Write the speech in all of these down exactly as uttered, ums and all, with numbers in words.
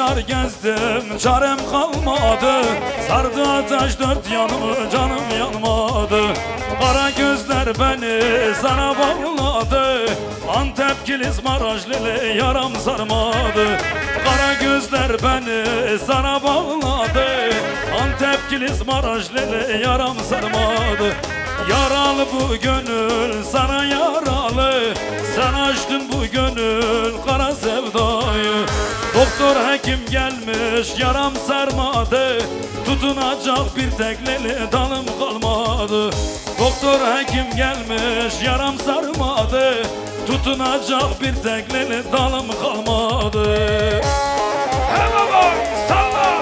Yıllar gezdim çarem kalmadı, sardı ateş dört yanımı canım yanmadı. Kara gözler beni sana bağladı, Antep Kilis Maraşlı'lı yaram sarmadı. Kara gözler beni sana bağladı, Antep Kilis Maraşlı'lı yaram sarmadı. Yaralı bu gönül sana yaralı, sen açtın bu gönül kara sevdayı. Doktor hekim gelmiş yaram sarmadı, tutunacak bir tekleli dalım kalmadı. Doktor hekim gelmiş yaram sarmadı, tutunacak bir tekleli dalım kalmadı. Hey baba salla!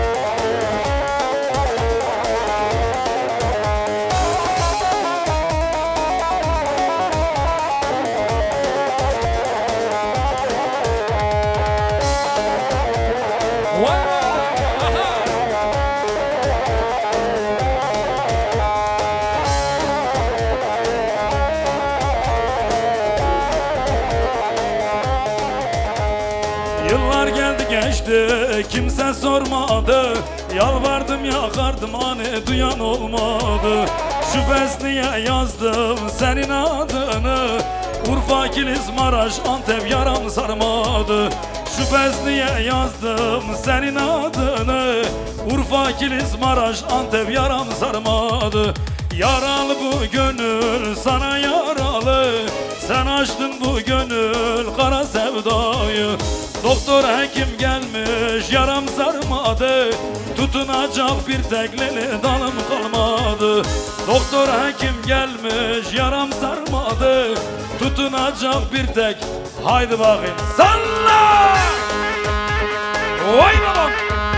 Yıllar geldi geçti kimse sormadı, yalvardım yakardım hani duyan olmadı. Şu besniye yazdım senin adını, Urfa Kilis Maraş Antep yaram sarmadı. Şu besniye yazdım senin adını, Urfa Kilis Maraş Antep yaram sarmadı. Yaralı bu gönül sana yaralı, sen açtın bu gönül kara sevdayı. Doktor hekim gelmiş yaram sarmadı, tutunacak bir tekleli dalım kalmadı. Doktor hekim gelmiş yaram sarmadı, tutunacak bir tek. Haydi bakayım salla! Vay babam!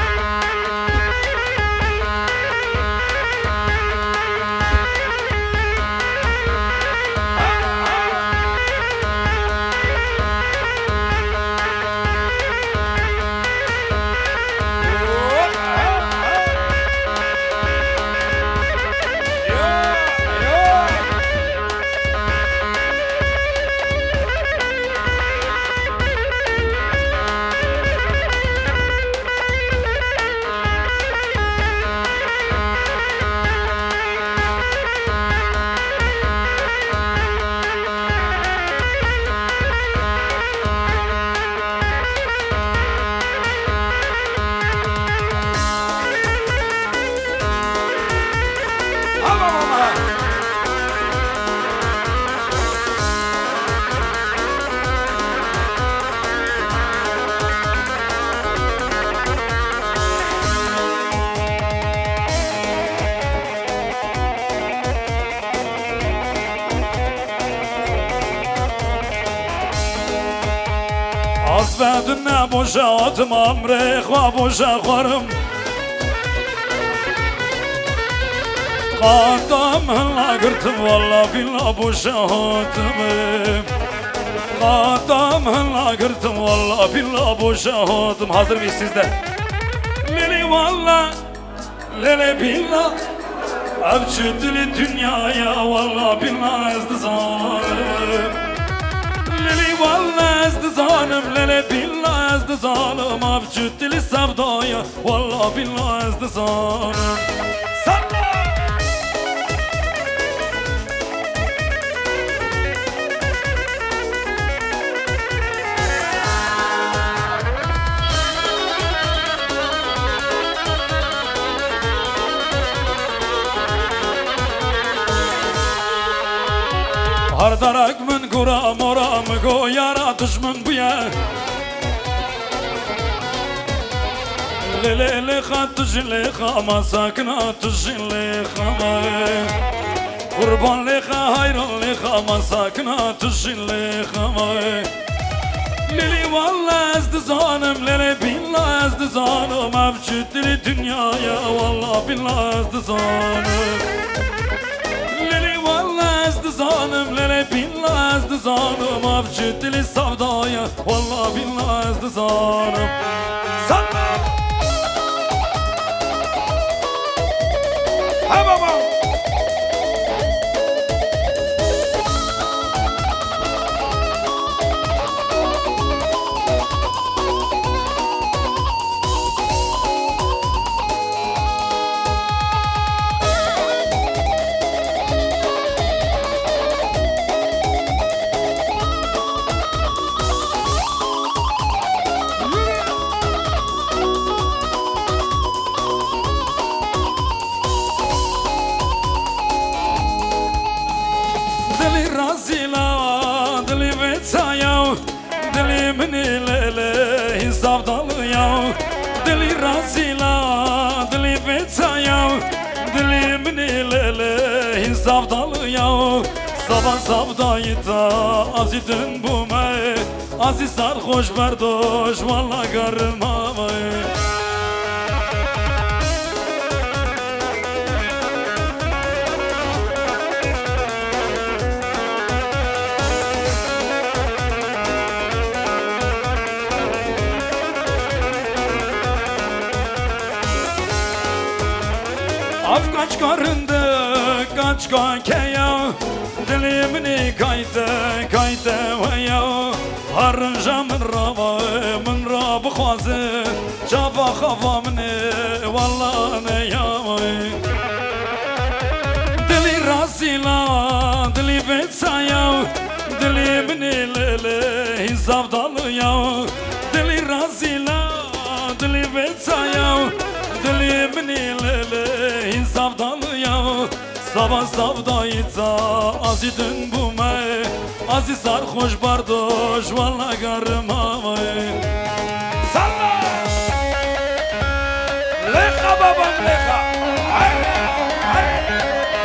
Azvedin ne boşa atmam rekva boşa varım. Kadamla gırtım valla billa boşa atmam. Kadamla gırtım valla billa boşa atmam. Hazır mıyız sizde? Lili valla lele billa, avcı dili dünyaya valla billa ezdi zalim. Lili valla ezdi zalim, lele billa ezdi zalim, avcı dili sevdaya valla billa ezdi zalim. Salla! Hardarak min kuram oram go yaratış min buya. Lele le khatış le khama sakna tuş le khama. Kurban le hayran le khama sakna tuş le khama. Lili valla ezdi zanım lele billah ezdi zanım, avcı dili dünyaya valla billah ezdi zanım. Ezdi zanım lele billah ezdi zanım, avcı dili savdaya valla billah ezdi zanım. Sanma! Ha babam! دلی منی لیلی زفدال یا دلی رازیلا دلی ویتا یا دلی منی لیلی زفدال یا زبان زفدایی تا عزیزن بومه عزیز سرخوش برداشت والا گرمامه Af kaç karındı kaç kakeya Dilimini kayte kayte veya Harınca min rava min rabı khwazı Çava khava mini valla ne ya Dili razila dili vetsaya Dilimini lele hizavdalı ya Dili razila dili vetsaya Dilimini lele hizavdalı ya Sabah savdayıza azidin bu me Aziz sarhoş bardoş valla garmamı Salla! Leha babam leha! Haydi! Haydi!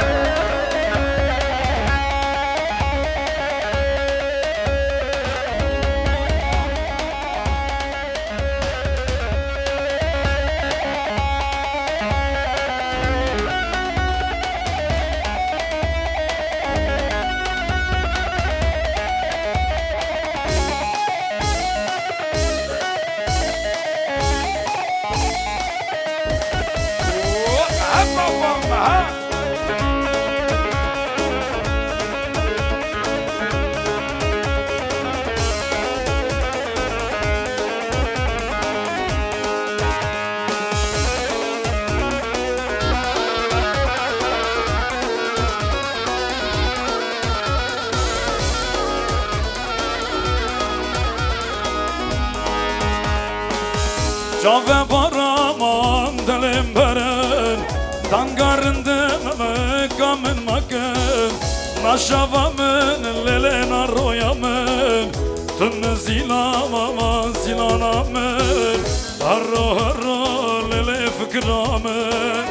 Cave baraman dilim beren Tangarındım kamin makın Naşavamın lele naroyamın Tın zilamama zilanamın Harro harro lele fikramın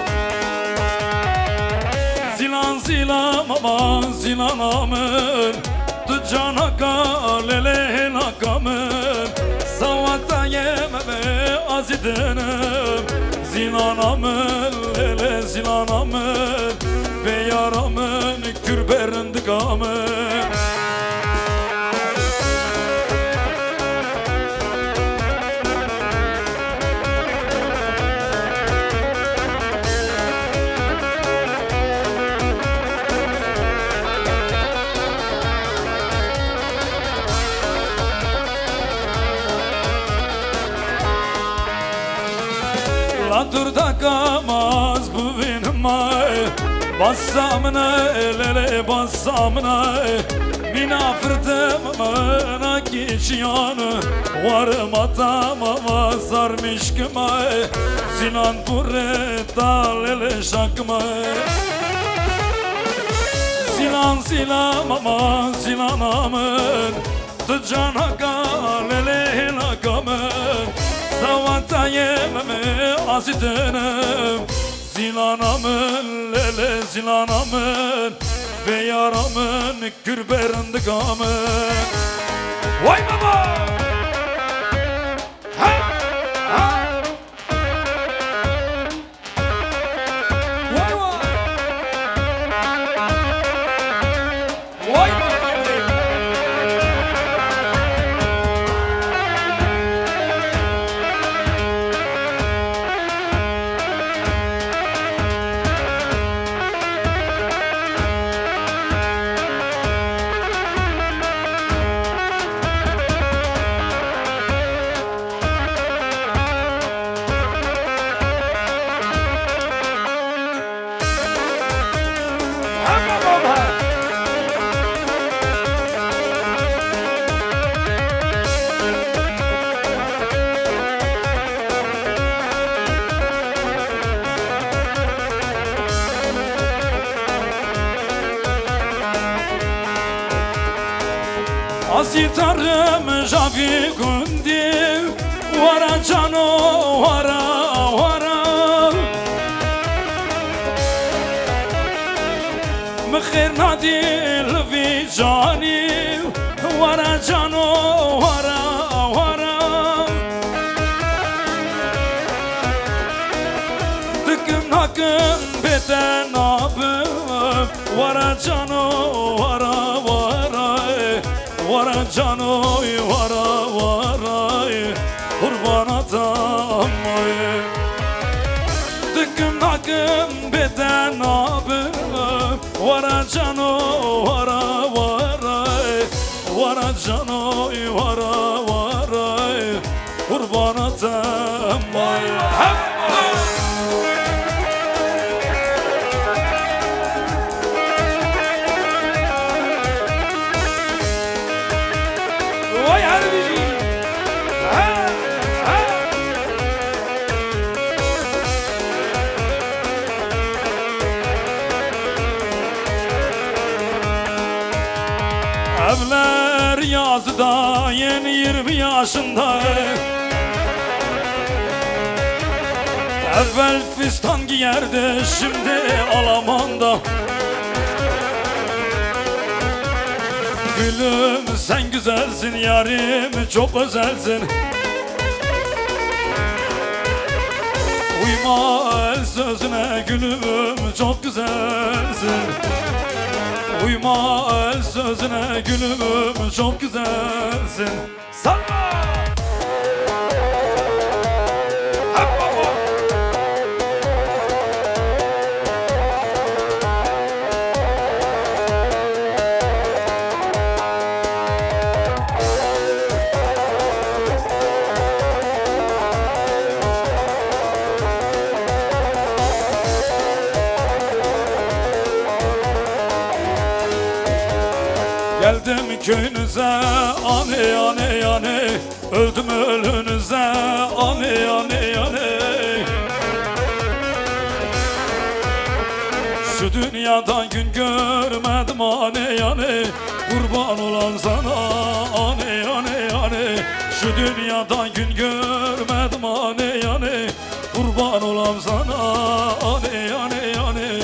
Zilan zilamama zilanamın Tüccanaka lele helakamın Savata yememe azidenim Zilanamın lele zilanamın Ve yaramın kürberindikamın Durda kamaz bu benim ay Bassamına lele bassamına Minafırdım mana geçiyanı Varım atamama sarmış kımay Zilan pureta lele şakma Zilan zilamama zilanamın Tıcanaka lele helakamın Savata yememe azidenim Zilanamın lele zilanamın Ve yaramın kürberindikamın Vay baba! Ha! Ha! Vay vay! Vay baba! Asitarım javi gundi Vara cano vara vara Mkhir nadil vi cani Vara cano vara vara Dıkım nakım beten abim Vara cano vara vara Vara canoy vara vara Kurban atam Dıkım nakım beden abim Vara cano vara vara Vara canoy vara vara Kurban atam Evler yazda yeni yirmi yaşında Evvel fistan giyerdi şimdi Alaman'da Gülüm sen güzelsin yarim çok özelsin Uyma el sözüne gülüm çok güzelsin Uyma el sözüne gülüm çok güzelsin Salla! Geldim köyünüze ane ane ane Öldüm ölünüze ane ane ane Şu dünyada gün görmedim ane ane Kurban olan sana ane ane ane Şu dünyada gün görmedim ane ane Kurban olan sana ane ane ane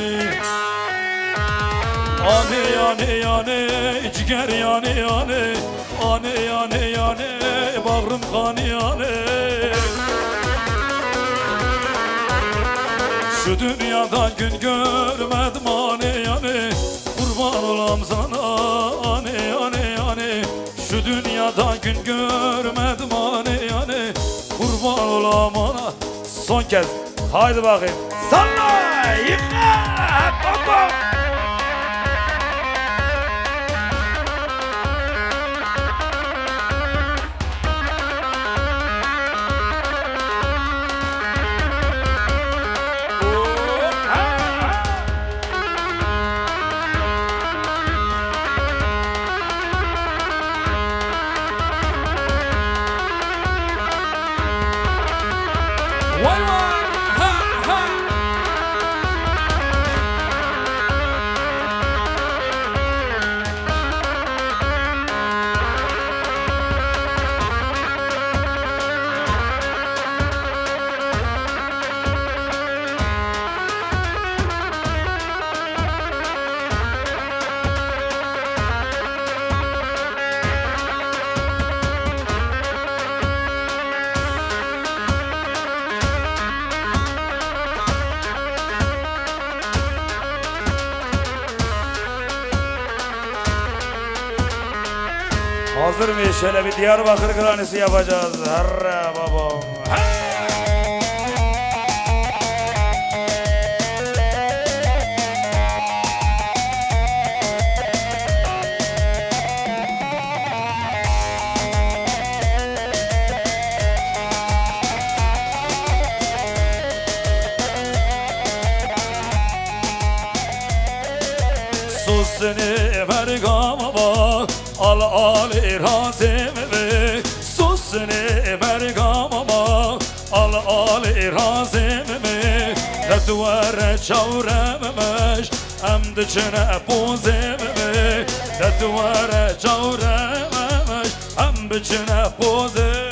Ane ane yane, ciger yane yane Ane yane yane, bağrım kan yane Şu dünyada gün görmedim ane yane Kurban olam sana ane yane yane Şu dünyada gün görmedim ane yane Kurban olam ana Son kez, haydi bakayım Salla, yıkla, baba Hazır mıyız? Şöyle bir Diyarbakır kranisi yapacağız. Harra babam. Sus seni mergama bak. Al al irazeme sus seni mergamama al al irazeme Dedvere çavrememiş em diçine pozeme Dedvere çavrememiş بچنه پوزه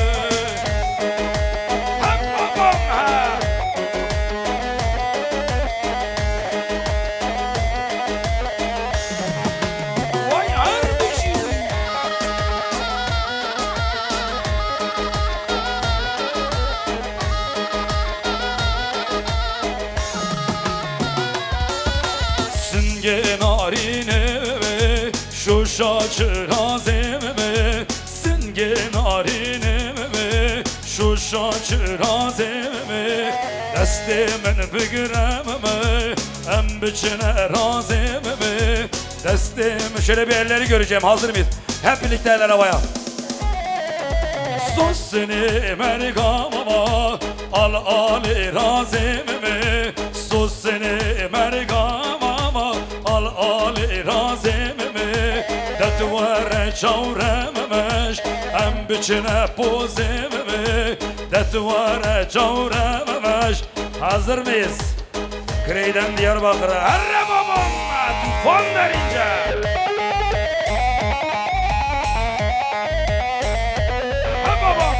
شوشا چرازمه سنگ نارینمه شوشا چرازمه دست من بگیرمه ام بچنه رازمه دستم. Şöyle bir elleri göreceğim, hazır mıyız? Hep birlikte eller havaya. Sos seni mergamama al ali razememe sos seni mergamama al ali razememe دتوار جورمش ام بچنه پوزمش دتوار جورمش hazır mıyız? Kreyden Diyarbakır'a herre babam tufan verince ha babam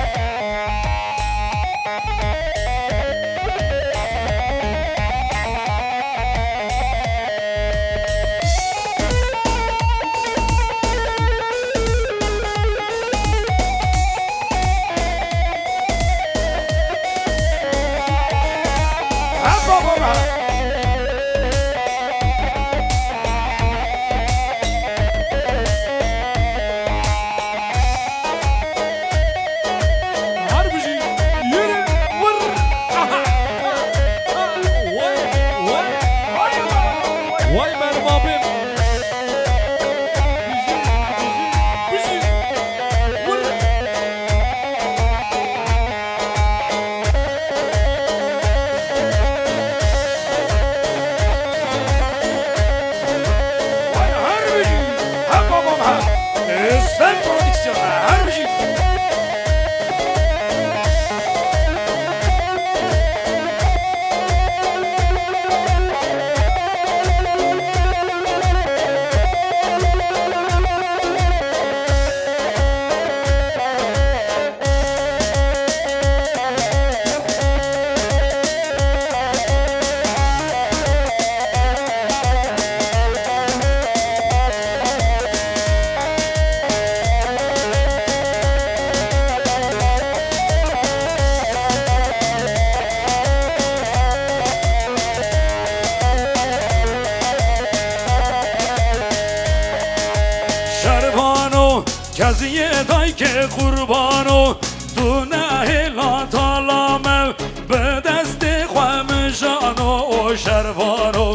کزیه دای که قربانو تو نهلا تالامو به دست خوام جانو شروانو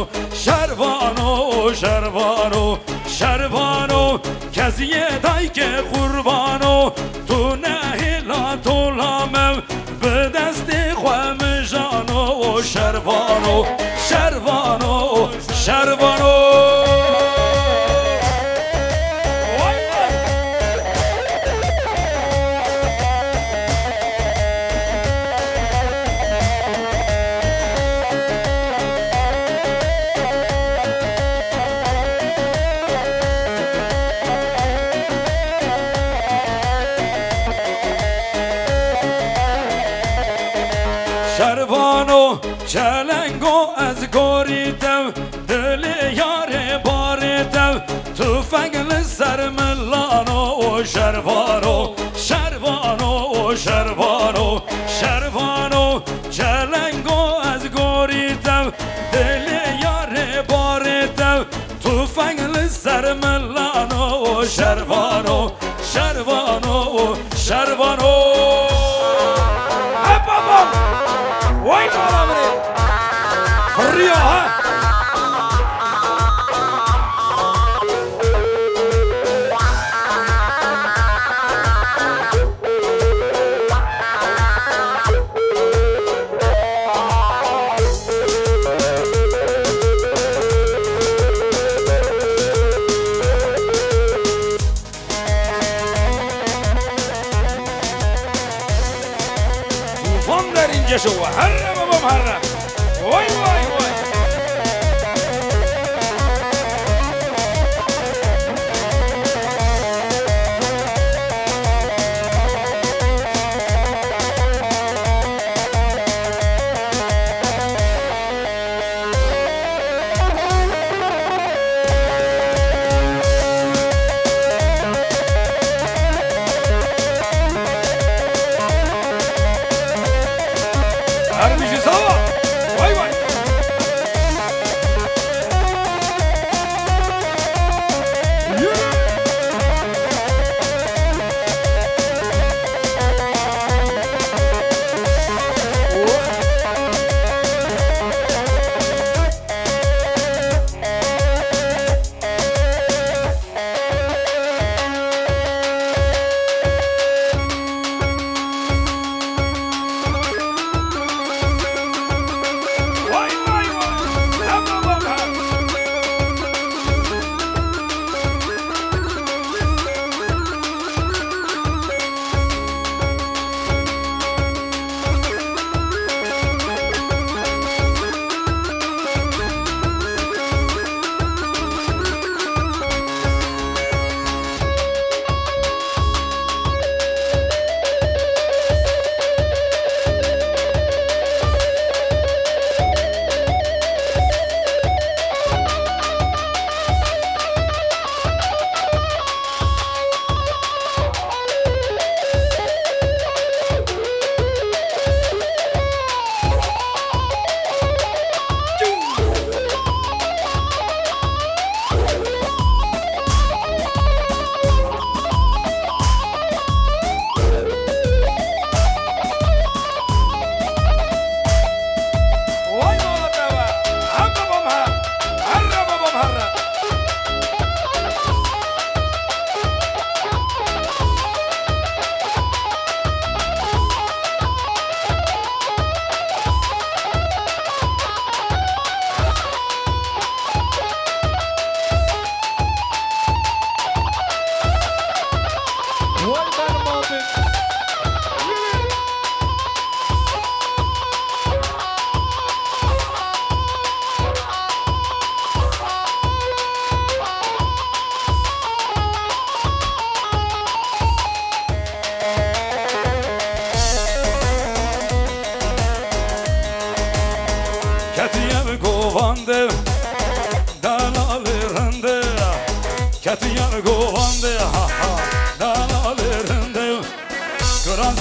شروانو شروانو شروانو کزیه دای که قربانو تو نهلا تالامو به دست خوام جانو شروانو شروانو شروانو شروانو چلنگو از گوریتم دل یار باریتم تو فگل سر ملانو شروانو شروانو شروانو شروانو چلنگو از گوریتم دل یار باریتم تو فگل سر ملانو شروانو شروانو شروانو وای مالا بری فریا ها توفان در اینجا شو هره بابام هره وای وای وای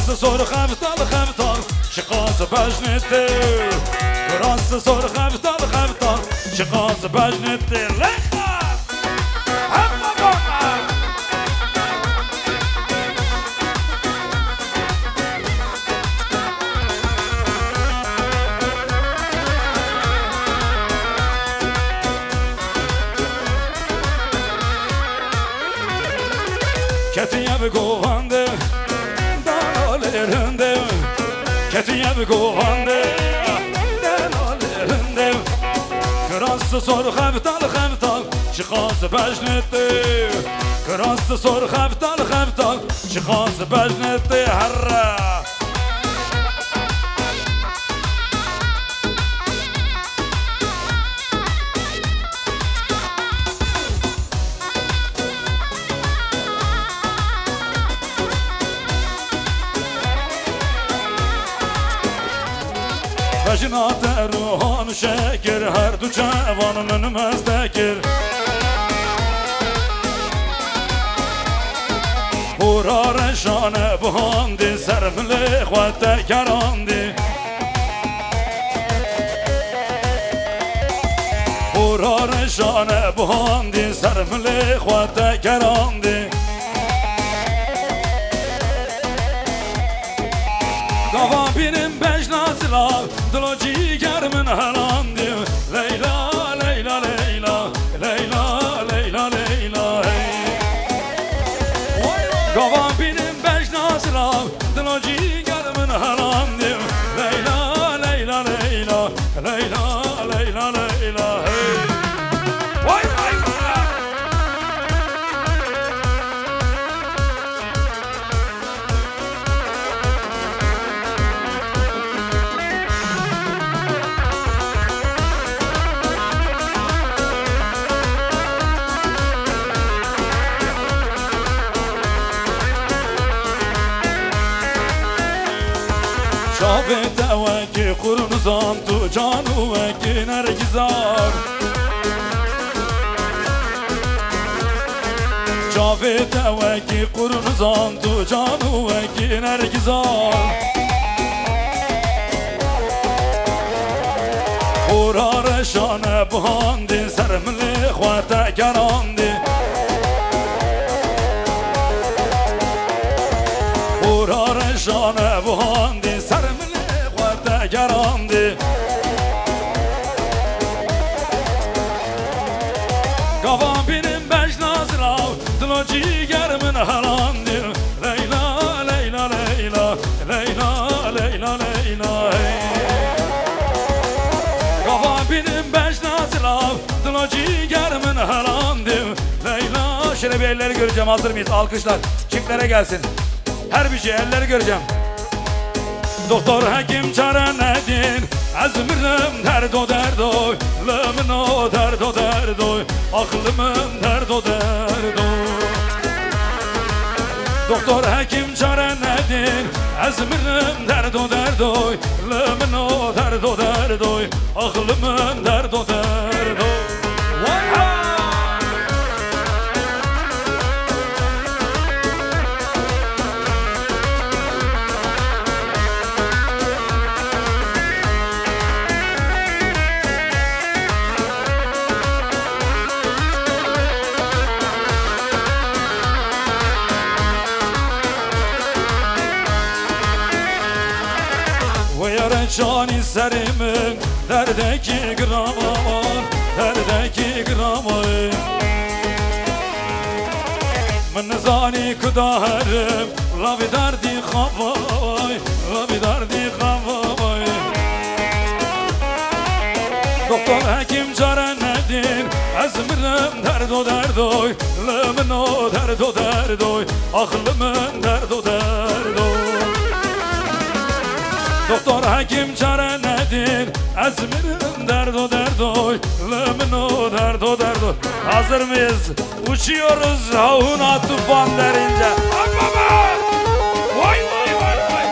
Kras sor خفتال خفتال شقاز بجنته Kras sor خفتال خفتال شقاز بجنته لخا همه باقا Ketiye bir govande danalarında Ketiye bir govande danalarında Kırası sor xeftal xeftal Çıkası bejnetti Kırası sor xeftal xeftal Çıkası bejnetti Herre Vecnat ruhan şekir her du cevanın önümezdekir Hura reşane buhandi sermli xvete gerandi Hura reşane buhandi sermli xvete gerandi Gava birim bejnazla Dilo ciğerimin herandi Leyla, Leyla, Leyla Leyla, Leyla, Leyla Gava birim bejnazla Dilo ciğerimin herandi Leyla, Leyla, Leyla Leyla, Leyla, Leyla Vay vay vay Şabet evaki kurunuzan tu canu veki nergizar Şabet evaki kurunuzan tu canu veki nergizar Hura reşane buhandi sermli xvete gerandi Hura reşane buhandi sermli xvete gerandi Gavan birim bejnazla Dilo ciğerimin herandi Leyla, Leyla, Leyla Leyla, Leyla, Leyla Gavan birim bejnazla Dilo ciğerimin herandi Leyla Şöyle bir elleri göreceğim, hazır mıyız? Alkışlar çiftlere gelsin. Her bir şey elleri göreceğim. Doktor hekim çare nedir? Azmırım derdo derdo Lımın o derdo derdo Aklımın derdo derdo Doktor hekim çare nedir? Azmırım derdo derdo Lımın o derdo derdo Aklımın derdo derdo Cani serimin derdeki gramar derdeki gramar Min zani kudaherim la bi derdi khavay la bi derdi khavay Doktor hekim çare nedir? Azmırım derdo derdoy Lımın o derdo derdoy Aklımın derdo derdoy Doktor hekim çare nedir? Azmırım derdo derdoy Lımın o derdo derdoy Hazır mıyız? Uçuyoruz havuna tufan derince Baba! Vay vay vay vay!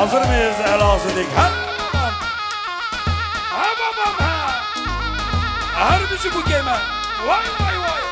Hazır mıyız Elazığ'dık? Ha babam. Ha babam ha. Harbici bu gemi. Vay vay vay.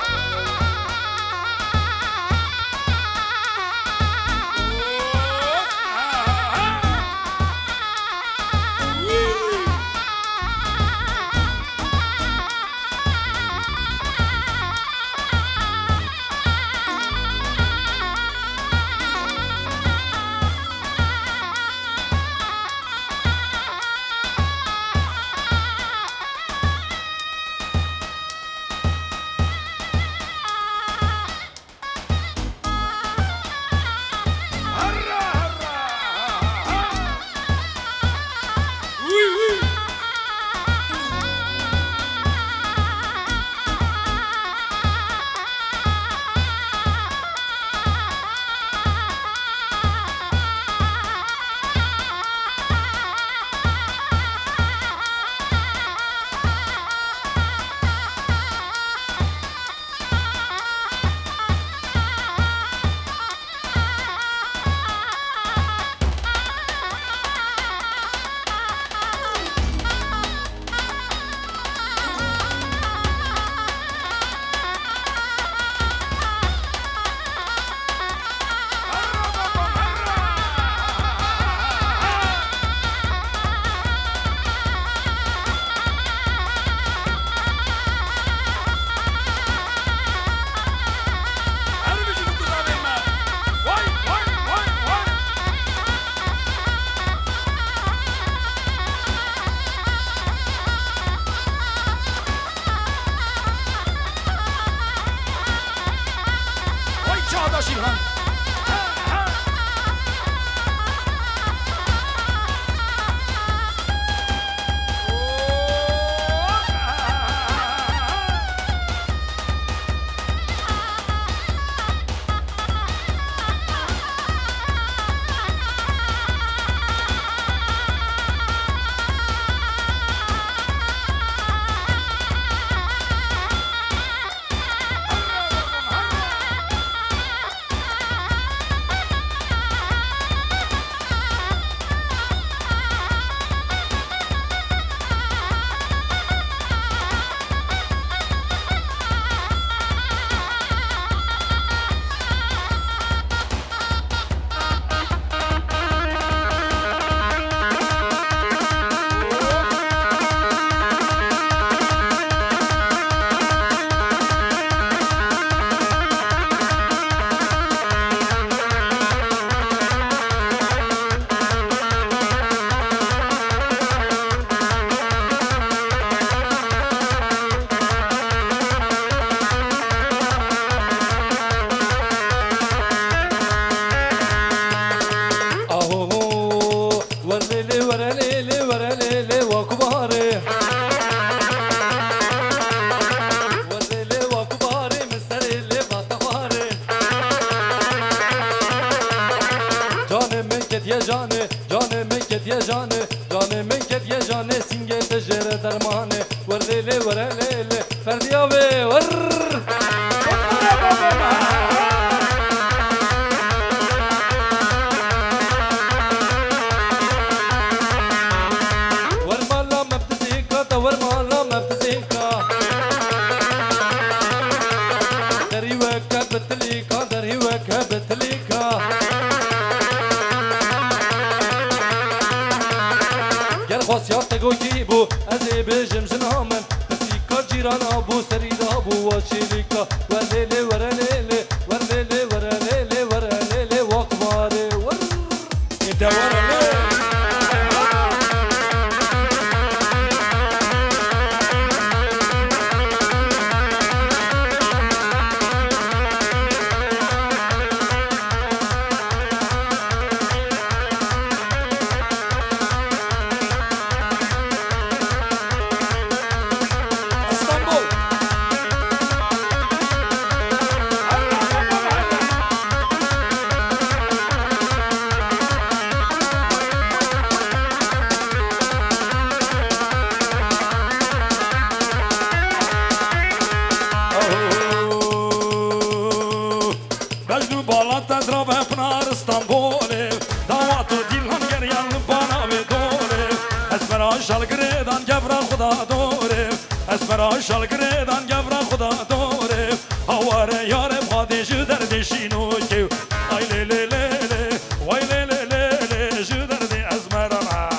خدا دوره اسمرا شال گردان گبرا خدا دوره هواره یار پادش درد شینو که آی لی لی لی لی وای لی لی لی لی جو درد اسمرا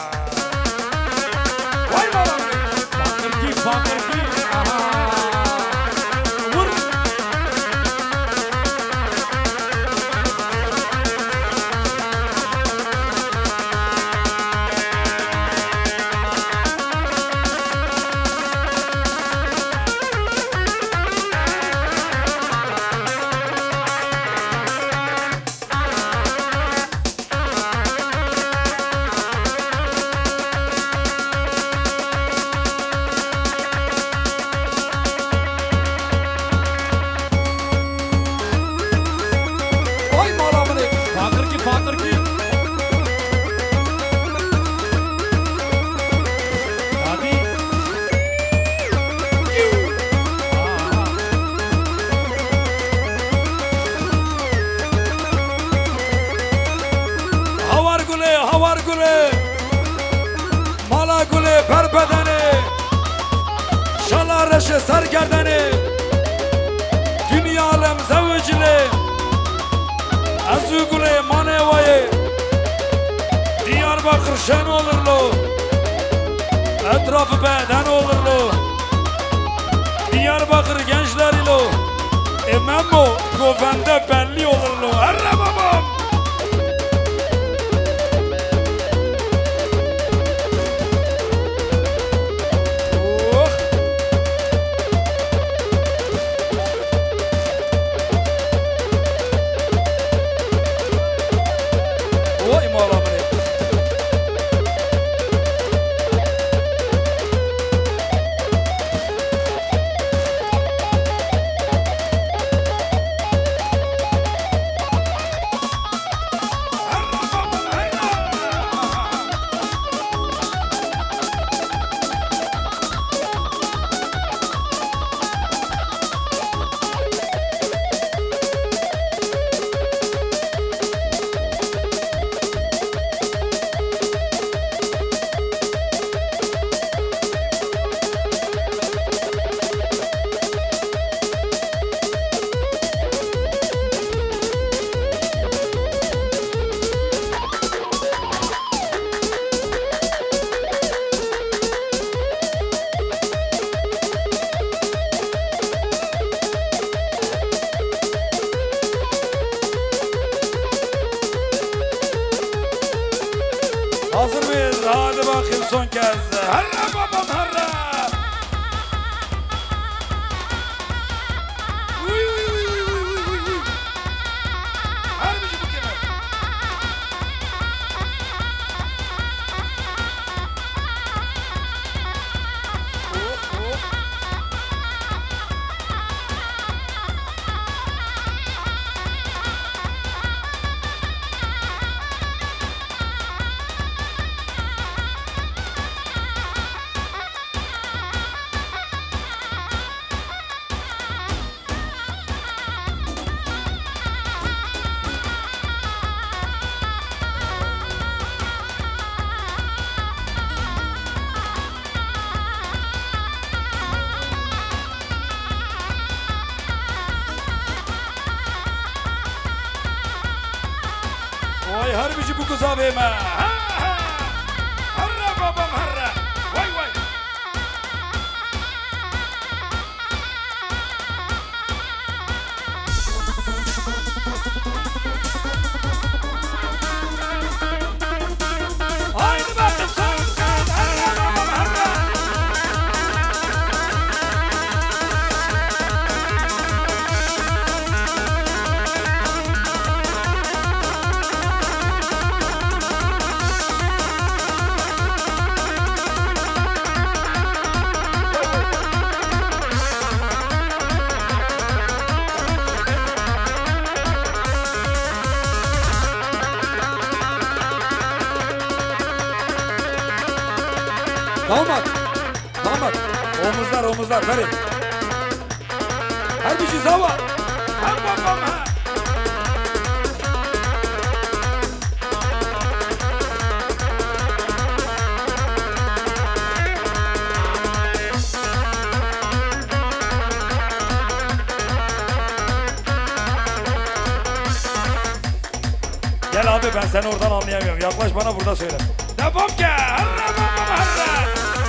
وای بابا فاکر کی فاکر کی سرگردنه دنیا عالم زوجله از او گله مانه وایه دیار bakır şen olurlu etrafı beden olurlu Diyarbakır gençleriyle ememmo govende belli olurlu herre babam Hazır mıyız? Hadi bakayım son kez. Herre babam herre. Uy uy uy uy uy uy. Harbici bu kemer. Oh oh. Vay harbici bu kıza verme. Ha ha. Harra babam harra. Vay vay. Haydi bakayım son kez. Harra babam harra. Damat, damat, omuzlar omuzlar verin. Her bir şey zava. Hem babam ha. seni oradan anlayamıyorum. Yaklaş bana burada söyle. Devam ki. Harra baba harra.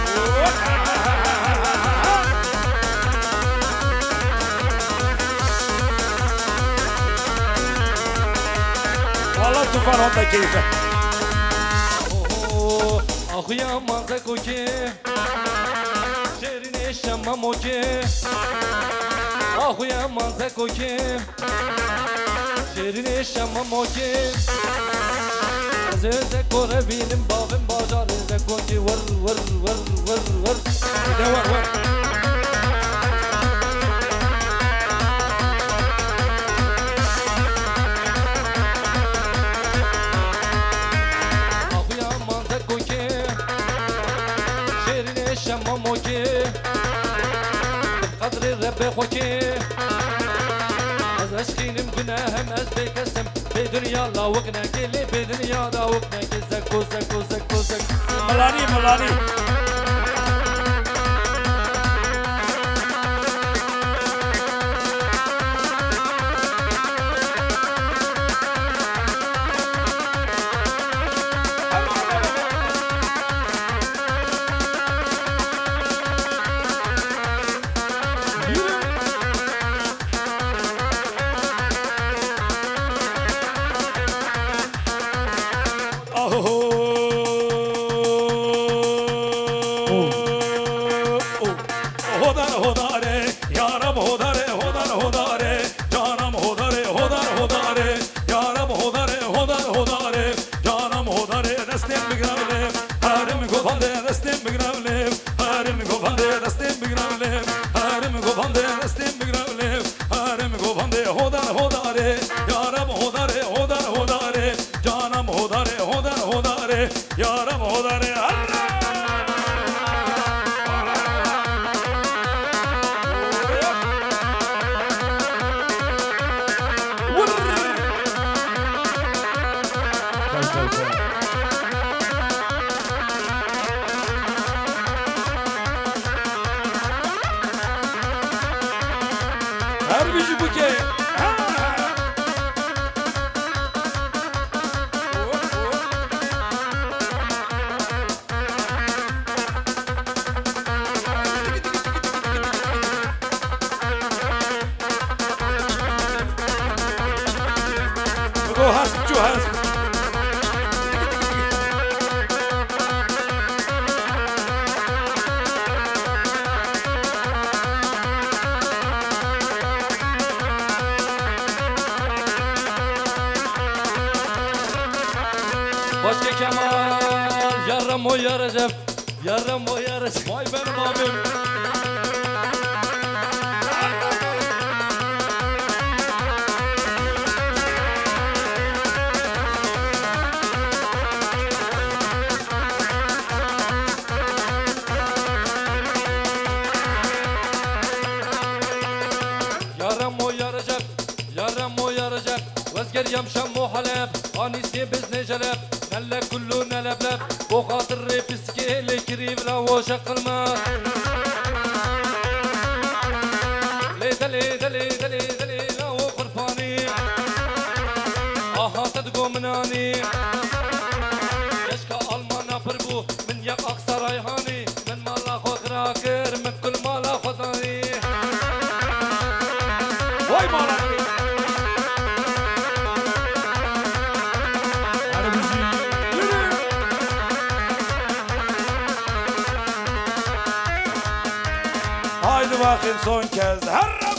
Valla tufan onda keyfe. Ahuya manza koke Şerine şamam oke Ahuya manza koke Şerine şamam oke Zeze kore binim bağım bacar Zeze koke vır vır vır vır vır Bir de var var شمام وكي بقدر ربي خوكي از اشخينم گناهم از بكسم بدنيا لا وقنا كلي بدنيا لا وقنا كزك وزك وزك وزك ملاني ملاني Başka Kemal yarım o ya Recep yarım o ya Recep vay benim abim yarım o ya Recep yarım o ya Recep vazger yamşam o Halep anisi biz necelep نلا كله نلبلب وخاطر ريبسكي لكريم لو شقلما ليدا ليدا ليدا ليدا ليدا وقرفاني آها تدقو مناني يشكا ألمانا بربو من يق أقصى ريحاني من مالا خود راكر من كل مالا خداني واي مالا Haydi bakayım son kez. Harra!